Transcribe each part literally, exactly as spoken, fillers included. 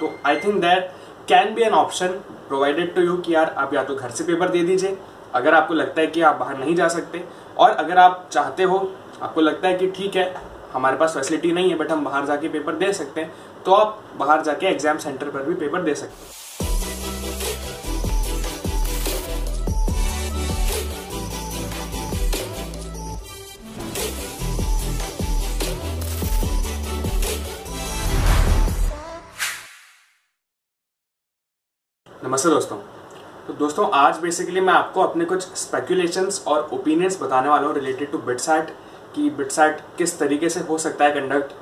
तो I think that can be an option provided to you कि यार आप या तो घर से पेपर दे दीजिए अगर आपको लगता है कि आप बाहर नहीं जा सकते, और अगर आप चाहते हो, आपको लगता है कि ठीक है हमारे पास फैसिलिटी नहीं है बट हम बाहर जाके पेपर दे सकते हैं, तो आप बाहर जाके एग्जाम सेंटर पर भी पेपर दे सकते हैं। नमस्ते दोस्तों। तो दोस्तों आज बेसिकली मैं आपको अपने कुछ स्पेकुलेशंस और ओपिनियंस बताने वाला हूँ रिलेटेड टू बिटसैट कि बिटसैट किस तरीके से हो सकता है कंडक्ट।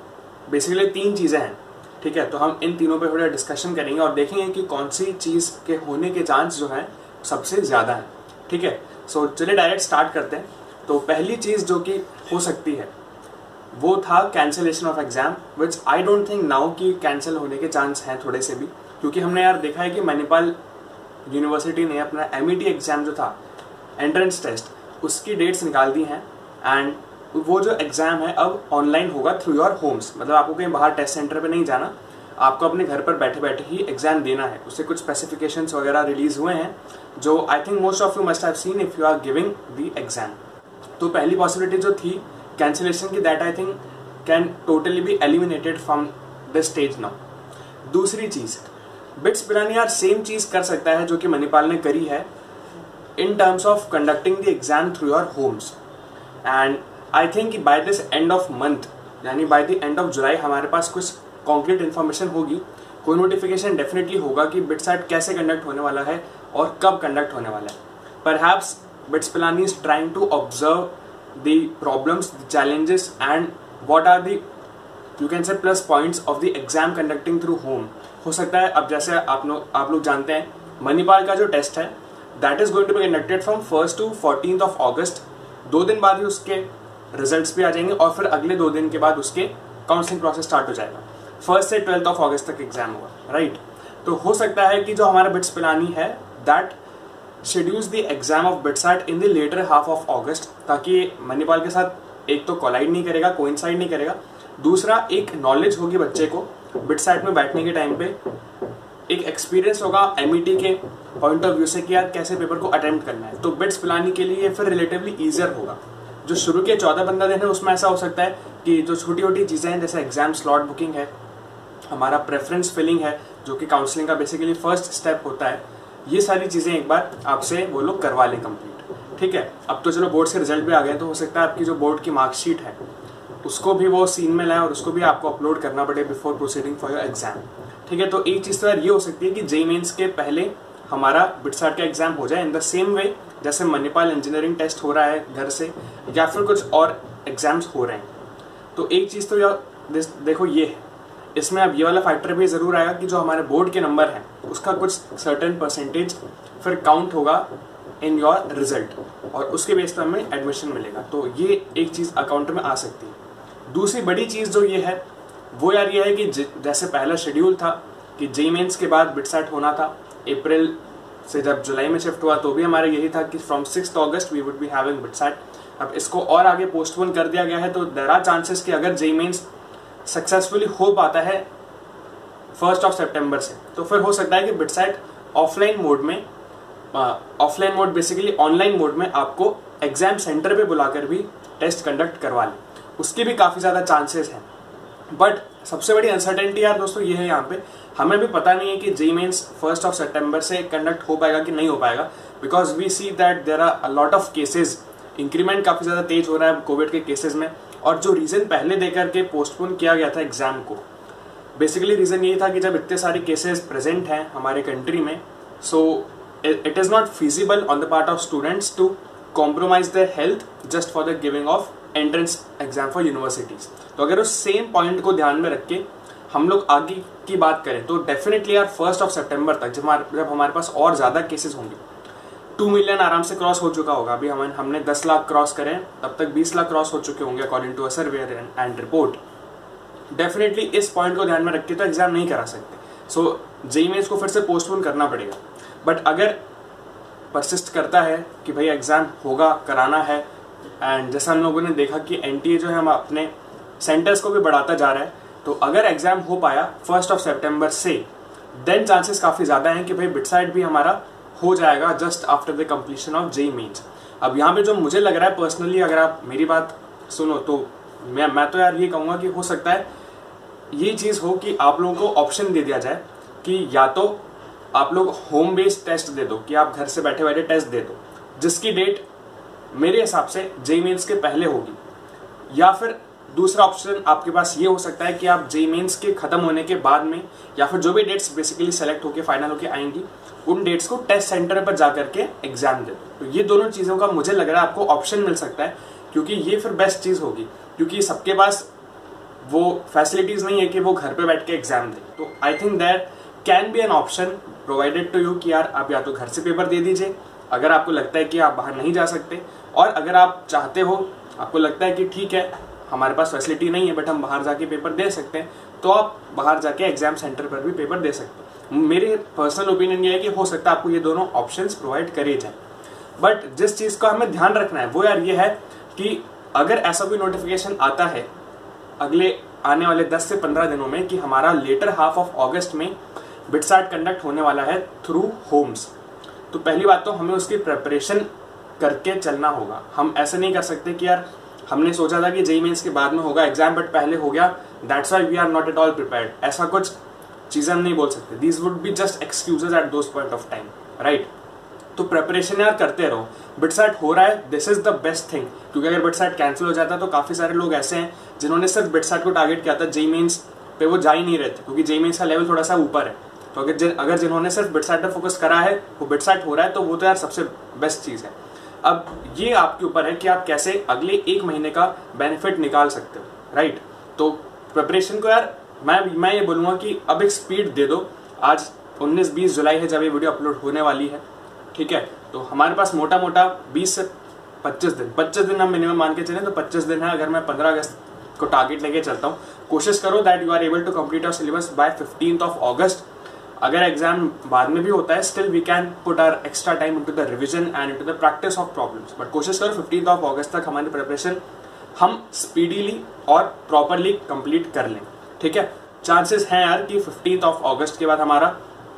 बेसिकली तीन चीज़ें हैं, ठीक है। तो हम इन तीनों पे थोड़ा डिस्कशन करेंगे और देखेंगे कि कौन सी चीज़ के होने के चांस जो है सबसे ज़्यादा है, ठीक है। सो चलिए डायरेक्ट स्टार्ट करते हैं। तो पहली चीज़ जो कि हो सकती है वो था cancellation of exam, which I don't think now कि कैंसिल होने के चांस हैं थोड़े से भी, क्योंकि हमने यार देखा है कि मणिपाल यूनिवर्सिटी ने अपना एम ई टी एग्ज़ाम जो था एंट्रेंस टेस्ट उसकी डेट्स निकाल दी हैं, एंड वो जो एग्ज़ाम है अब ऑनलाइन होगा थ्रू योर होम्स। मतलब आपको कहीं बाहर टेस्ट सेंटर पे नहीं जाना, आपको अपने घर पर बैठे बैठे ही एग्ज़ाम देना है। उससे कुछ स्पेसिफिकेशंस वगैरह रिलीज़ हुए हैं जो I think most of you must have seen if you are giving the exam. तो पहली पॉसिबिलिटी जो थी कैंसिलेशन की, that I think can totally be eliminated from this stage now. दूसरी चीज़, बिट्स पिलानी यार सेम चीज़ कर सकता है जो कि मणिपाल ने करी है in terms of conducting the exam through your homes, and I think by this end of month यानी by the end of July हमारे पास कुछ कॉन्क्रीट इन्फॉर्मेशन होगी, कोई नोटिफिकेशन डेफिनेटली होगा कि बिटसैट कैसे कंडक्ट होने वाला है और कब कंडक्ट होने वाला है। Perhaps BITS Pilani is trying to observe the problems, the challenges and what are the you can say plus points of the exam conducting through home. हो सकता है अब जैसे आप लोग आप लोग जानते हैं मणिपाल का जो टेस्ट है that is going to be conducted from first to fourteenth of August. दो दिन बाद ही उसके रिजल्ट्स भी आ जाएंगे और फिर अगले दो दिन के बाद उसके काउंसलिंग प्रोसेस स्टार्ट हो जाएगा। फर्स्ट से ट्वेल्थ ऑफ अगस्त तक एग्जाम होगा, राइट। तो हो सकता है कि जो हमारा बिट्स पिलानी है that schedules the exam of BITSAT in the latter half of August, ताकि मणिपाल के साथ एक तो कोलाइड नहीं करेगा, कोइंसाइड नहीं करेगा, दूसरा एक नॉलेज होगी बच्चे को बिटसैट में बैठने के टाइम पे, एक एक्सपीरियंस होगा एम ई टी के पॉइंट ऑफ व्यू से कि यार कैसे पेपर को अटेम्प्ट करना है। तो बिट्स पिलानी के लिए फिर रिलेटिवली ईजियर होगा। जो शुरू के चौदह पंद्रह दिन है उसमें ऐसा हो सकता है कि जो छोटी छोटी चीज़ें हैं जैसे एग्जाम स्लॉट बुकिंग है, हमारा प्रेफरेंस फिलिंग है जो कि काउंसलिंग का बेसिकली फर्स्ट स्टेप होता है, ये सारी चीज़ें एक बार आपसे वो लोग करवा लें कंप्लीट, ठीक है। अब तो चलो बोर्ड्स के रिजल्ट भी आ गए, तो हो सकता है आपकी जो बोर्ड की मार्कशीट है उसको भी वो सीन में लाएं और उसको भी आपको अपलोड करना पड़े before proceeding for your exam, ठीक है। तो एक चीज़ तो यार ये हो सकती है कि जेई मेंस के पहले हमारा बिटसैट का एग्जाम हो जाए इन द सेम वे जैसे मणिपाल इंजीनियरिंग टेस्ट हो रहा है घर से, या फिर कुछ और एग्जाम्स हो रहे हैं। तो एक चीज़ तो यार देखो ये है, इसमें अब ये वाला फैक्टर भी ज़रूर आएगा कि जो हमारे बोर्ड के नंबर हैं उसका कुछ सर्टेन परसेंटेज फिर काउंट होगा इन योर रिजल्ट और उसके बेस पर हमें एडमिशन मिलेगा। तो ये एक चीज़ अकाउंट में आ सकती है। दूसरी बड़ी चीज़ जो ये है वो यार ये है कि जैसे पहला शेड्यूल था कि जेई मेंस के बाद बिटसैट होना था, अप्रैल से जब जुलाई में शिफ्ट हुआ तो भी हमारा यही था कि from sixth August we would be having BITSAT. अब इसको और आगे पोस्टपोन कर दिया गया है, तो देयर आर चांसेस कि अगर जेई मेंस सक्सेसफुली हो पाता है फर्स्ट ऑफ सितंबर से, तो फिर हो सकता है कि बिटसैट ऑफलाइन मोड में offline mode basically online mode में आपको एग्जाम सेंटर पे बुलाकर भी टेस्ट कंडक्ट करवा लें, उसके भी काफ़ी ज़्यादा चांसेस हैं। बट सबसे बड़ी अनसर्टेनिटी यार दोस्तों ये है यहाँ पे, हमें भी पता नहीं है कि JEE Mains first of September से कंडक्ट हो पाएगा कि नहीं हो पाएगा, because we see that there are a lot of cases, increment काफ़ी ज़्यादा तेज हो रहा है कोविड के केसेस में। और जो रीज़न पहले देकर के पोस्टपोन किया गया था एग्जाम को, बेसिकली रीज़न ये था कि जब इतने सारे केसेस प्रेजेंट हैं हमारे कंट्री में, so it is not feasible on the part of students to compromise their health just for the giving of entrance exam for universities. तो अगर उस सेम पॉइंट को ध्यान में रख के हम लोग आगे की बात करें तो डेफिनेटली यार फर्स्ट ऑफ सितंबर तक जब हमारे जब हमारे पास और ज़्यादा केसेस होंगे, टू मिलियन आराम से क्रॉस हो चुका होगा। अभी हम हमने दस लाख क्रॉस करें तब तक बीस लाख क्रॉस हो चुके होंगे according to a survey and report. Definitely इस पॉइंट को ध्यान में रख के तो एग्जाम नहीं करा सकते, सो जेई मेंस को फिर से पोस्टपोन करना पड़ेगा। बट अगर परसिस्ट करता है कि भाई एग्जाम होगा, कराना है, एंड जैसा हम लोगों ने देखा कि एनटीए जो है हम अपने सेंटर्स को भी बढ़ाता जा रहा है, तो अगर एग्जाम हो पाया फर्स्ट ऑफ सितंबर से, देन चांसेस काफ़ी ज़्यादा हैं कि भाई बिटसाट भी हमारा हो जाएगा just after the completion of JEE Mains. अब यहाँ पे जो मुझे लग रहा है पर्सनली, अगर आप मेरी बात सुनो तो मैं मैं तो यार ये कहूँगा कि हो सकता है ये चीज़ हो कि आप लोगों को ऑप्शन दे दिया जाए कि या तो आप लोग होम बेस्ड टेस्ट दे दो, कि आप घर से बैठे बैठे टेस्ट दे दो, जिसकी डेट मेरे हिसाब से जेईई मेंस के पहले होगी, या फिर दूसरा ऑप्शन आपके पास ये हो सकता है कि आप जेईई मेंस के खत्म होने के बाद में, या फिर जो भी डेट्स बेसिकली सेलेक्ट होके फाइनल होके आएंगी, उन डेट्स को टेस्ट सेंटर पर जा करके एग्जाम दे दो। तो ये दोनों चीज़ों का मुझे लग रहा है आपको ऑप्शन मिल सकता है, क्योंकि ये फिर बेस्ट चीज़ होगी, क्योंकि सबके पास वो फैसिलिटीज़ नहीं है कि वो घर पे बैठ के एग्जाम दे। तो I think that can be an option provided to you कि यार आप या तो घर से पेपर दे दीजिए अगर आपको लगता है कि आप बाहर नहीं जा सकते, और अगर आप चाहते हो, आपको लगता है कि ठीक है हमारे पास फैसिलिटी नहीं है बट हम बाहर जाके पेपर दे सकते हैं, तो आप बाहर जाके एग्जाम सेंटर पर भी पेपर दे सकते हैं। मेरे पर्सनल ओपिनियन ये है कि हो सकता है आपको ये दोनों ऑप्शंस प्रोवाइड करे जाए। बट जिस चीज़ का हमें ध्यान रखना है वो यार ये है कि अगर ऐसा कोई नोटिफिकेशन आता है अगले आने वाले दस से पंद्रह दिनों में कि हमारा लेटर हाफ ऑफ अगस्त में बिटसाट कंडक्ट होने वाला है थ्रू होम्स, तो पहली बात तो हमें उसकी प्रिपरेशन करके चलना होगा। हम ऐसे नहीं कर सकते कि यार हमने सोचा था कि जेईई मेंस के बाद में होगा एग्जाम बट पहले हो गया, that's why we are not at all prepared, ऐसा कुछ चीज़ें हम नहीं बोल सकते। These would be just excuses at those point of time, right. तो प्रिपरेशन यार करते रहो। बिटसाट हो रहा है, this is the best thing, क्योंकि अगर बिटसाट कैंसिल हो जाता है तो काफ़ी सारे लोग ऐसे हैं जिन्होंने सिर्फ बिटसाट को टारगेट किया था, जेईई मेंस पे वो जा ही नहीं रहे थे क्योंकि जेईई मेंस का लेवल थोड़ा सा ऊपर है। तो अगर जिन अगर जिन्होंने सिर्फ बिटसाट पे फोकस करा है वो बिटसाट हो रहा है, तो वो तो यार सबसे बेस्ट चीज़ है। अब ये आपके ऊपर है कि आप कैसे अगले एक महीने का बेनिफिट निकाल सकते हो, राइट। तो प्रिपरेशन को यार मैं मैं ये बोलूँगा कि अब एक स्पीड दे दो। आज उन्नीस बीस जुलाई है जब ये वीडियो अपलोड होने वाली है, ठीक है। तो हमारे पास मोटा मोटा बीस से पच्चीस दिन पच्चीस दिन हम मिनिमम मान के चलें तो पच्चीस दिन है। अगर मैं पंद्रह अगस्त को टारगेट लेके चलता हूँ, कोशिश करो that you are able to complete your syllabus by fifteenth of August. अगर एग्जाम बाद में भी होता है, still we can put our extra time into the revision and into the practice of problems, but कोशिश करो फिफ्टींथ ऑफ अगस्त तक हमारी प्रिपरेशन हम स्पीडीली और प्रॉपरली कंप्लीट कर लें, ठीक है। चांसेस हैं यार कि फिफ्टींथ ऑफ अगस्त के बाद हमारा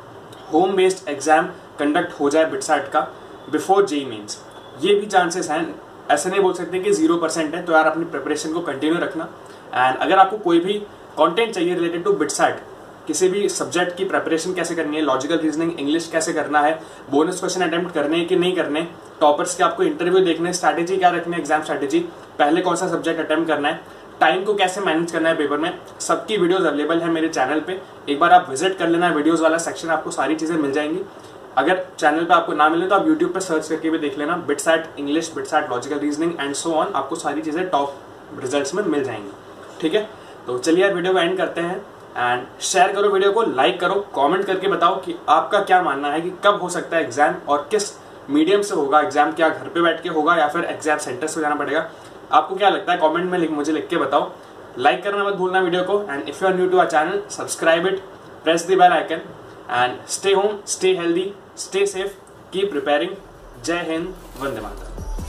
होम बेस्ड एग्जाम कंडक्ट हो जाए बिटसाट का बिफोर जेईई मेंस, ये भी चांसेस हैं। ऐसे नहीं बोल सकते कि जीरो परसेंट है। तो यार अपनी प्रिपरेशन को कंटिन्यू रखना। एंड अगर आपको कोई भी कंटेंट चाहिए रिलेटेड टू बिटसाट, किसी भी सब्जेक्ट की प्रिपरेशन कैसे करनी है, लॉजिकल रीजनिंग, इंग्लिश कैसे करना है, बोनस क्वेश्चन अटेम्प्ट करने हैं कि नहीं करने, टॉपर्स के आपको इंटरव्यू देखने, स्ट्रैटेजी क्या रखनी है, एग्जाम स्ट्रैटेजी, पहले कौन सा सब्जेक्ट अटेम्प्ट करना है, टाइम को कैसे मैनेज करना है पेपर में, सबकी वीडियोस अवेलेबल है मेरे चैनल पे। एक बार आप विजिट कर लेना, वीडियोस वाला सेक्शन, आपको सारी चीज़ें मिल जाएंगी। अगर चैनल पे आपको ना मिले तो आप यूट्यूब पे सर्च करके भी देख लेना, BITSAT English, BITSAT logical reasoning and so on, आपको सारी चीज़ें टॉप रिजल्ट्स में मिल जाएंगी, ठीक है। तो चलिए यार वीडियो को एंड करते हैं एंड शेयर करो वीडियो को, लाइक करो, कमेंट करके बताओ कि आपका क्या मानना है कि कब हो सकता है एग्जाम और किस मीडियम से होगा एग्जाम, क्या घर पे बैठ के होगा या फिर एग्जाम सेंटर से जाना पड़ेगा, आपको क्या लगता है कमेंट में लिख मुझे लिख के बताओ। लाइक करना मत भूलना वीडियो को, and if you are new to our channel subscribe it, press the bell icon and stay home, stay healthy, stay safe, keep preparing. जय हिंद, वंदे मातरम।